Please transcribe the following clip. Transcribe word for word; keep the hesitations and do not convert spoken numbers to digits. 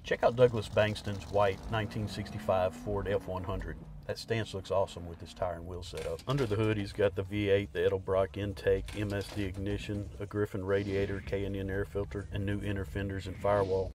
Check out Douglas Bankston's white nineteen sixty-five Ford F one hundred. That stance looks awesome with this tire and wheel setup. Under the hood, he's got the V eight, the Edelbrock intake, M S D Ignition, a Griffin Radiator, K and N air filter, and new inner fenders and firewall.